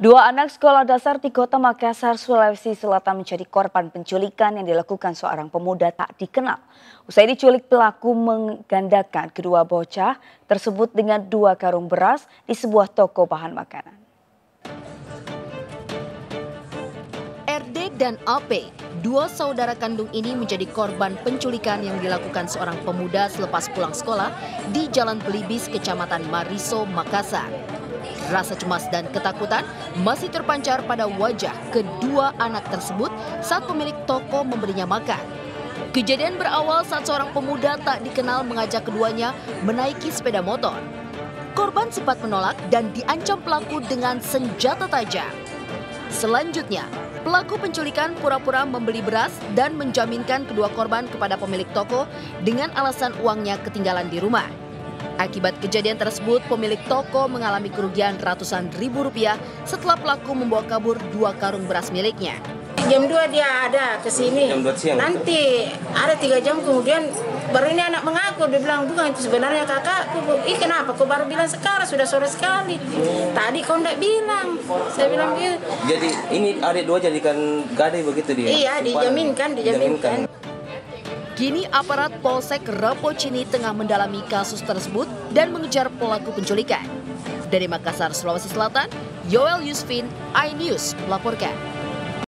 Dua anak sekolah dasar di Kota Makassar, Sulawesi Selatan menjadi korban penculikan yang dilakukan seorang pemuda tak dikenal. Usai diculik, pelaku menggandakan kedua bocah tersebut dengan 2 karung beras di sebuah toko bahan makanan. RD dan AP, dua saudara kandung ini menjadi korban penculikan yang dilakukan seorang pemuda selepas pulang sekolah di Jalan Belibis, Kecamatan Mariso, Makassar. Rasa cemas dan ketakutan masih terpancar pada wajah kedua anak tersebut saat pemilik toko memberinya makan. Kejadian berawal saat seorang pemuda tak dikenal mengajak keduanya menaiki sepeda motor. Korban sempat menolak dan diancam pelaku dengan senjata tajam. Selanjutnya, pelaku penculikan pura-pura membeli beras dan menjaminkan kedua korban kepada pemilik toko dengan alasan uangnya ketinggalan di rumah. Akibat kejadian tersebut, pemilik toko mengalami kerugian ratusan ribu rupiah setelah pelaku membawa kabur 2 karung beras miliknya. Jam 2 dia ada ke sini. Jam 2 siang. Nanti ada 3 jam kemudian baru ini anak mengaku, dia bilang bukan itu sebenarnya kakakku. Ih kenapa kau baru bilang sekarang, sudah sore sekali. Tadi kau enggak bilang. Saya bilang gitu. Jadi ini adik dua jadikan gadai begitu dia? Iya, dijaminkan. Kini aparat Polsek Rapocini tengah mendalami kasus tersebut dan mengejar pelaku penculikan. Dari Makassar, Sulawesi Selatan, Yoel Yusfin, iNews melaporkan.